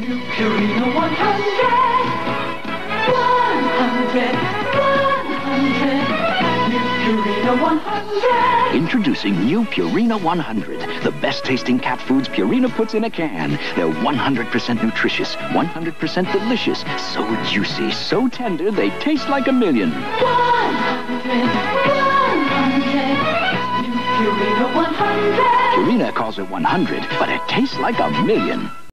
New Purina 100. 100. 100. New Purina 100. Introducing new Purina 100, the best-tasting cat foods Purina puts in a can. They're 100% nutritious, 100% delicious, so juicy, so tender, they taste like a million. 100. 100. New Purina 100. Purina calls it 100, but it tastes like a million.